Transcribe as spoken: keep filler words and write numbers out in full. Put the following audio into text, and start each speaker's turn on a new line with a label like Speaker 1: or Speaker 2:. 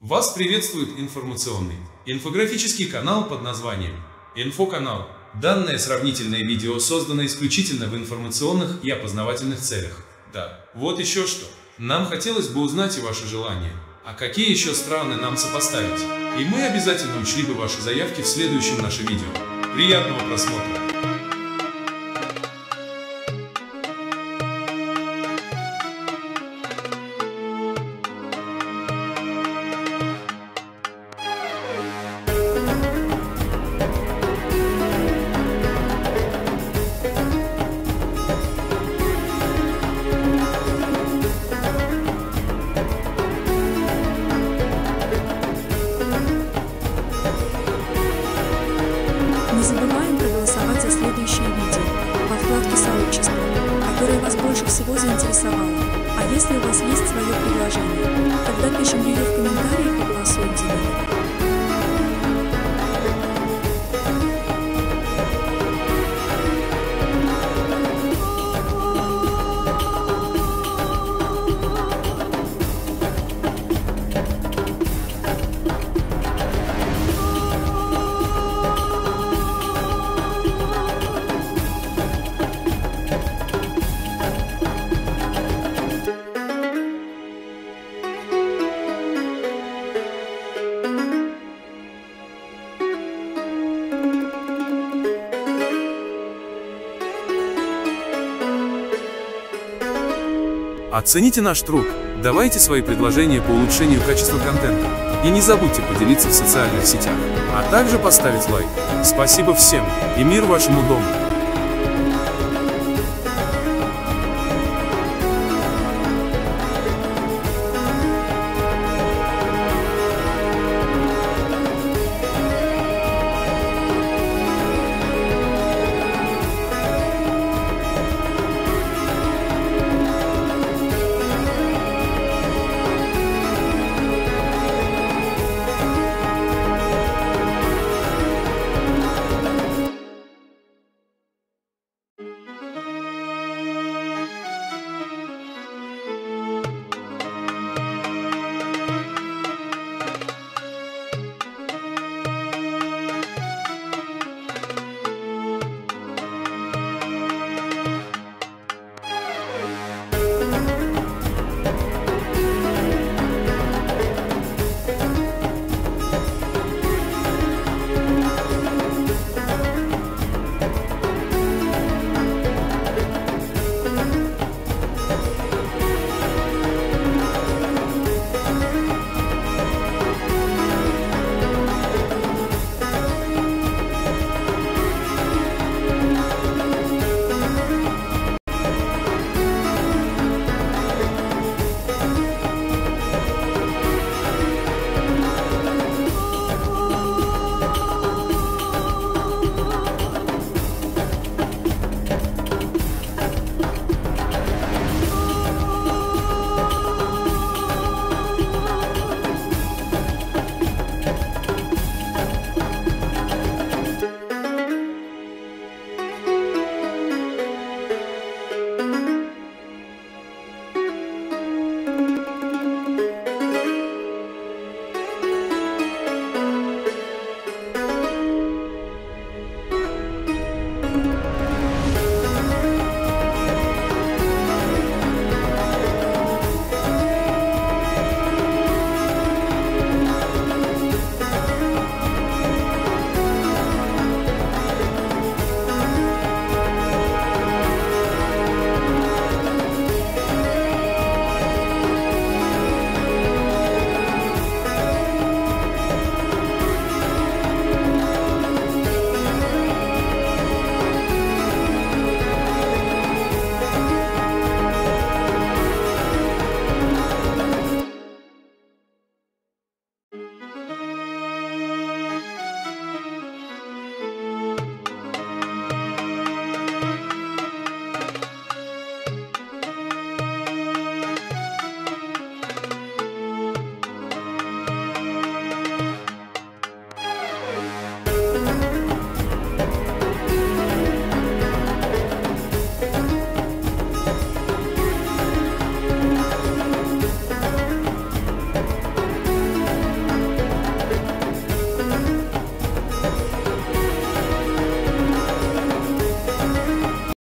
Speaker 1: Вас приветствует информационный инфографический канал под названием Инфоканал. Данное сравнительное видео создано исключительно в информационных и опознавательных целях. Да, вот еще что. Нам хотелось бы узнать и ваши желания, а какие еще страны нам сопоставить. И мы обязательно учли бы ваши заявки в следующем нашем видео. Приятного просмотра!
Speaker 2: Не забываем проголосовать за следующее видео во вкладке «Сообщество», которое вас больше всего заинтересовало. А если у вас есть свое предложение, тогда пишем ее в комментариях и голосуем за нее.
Speaker 1: Оцените наш труд, давайте свои предложения по улучшению качества контента. И не забудьте поделиться в социальных сетях, а также поставить лайк. Спасибо всем, и мир вашему дому!